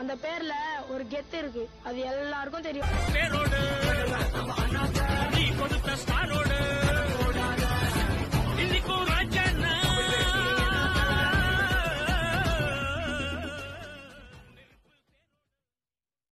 அந்த பேர்ல ஒரு கெத்து இருக்கு, அது எல்லாருக்கும் தெரியும்.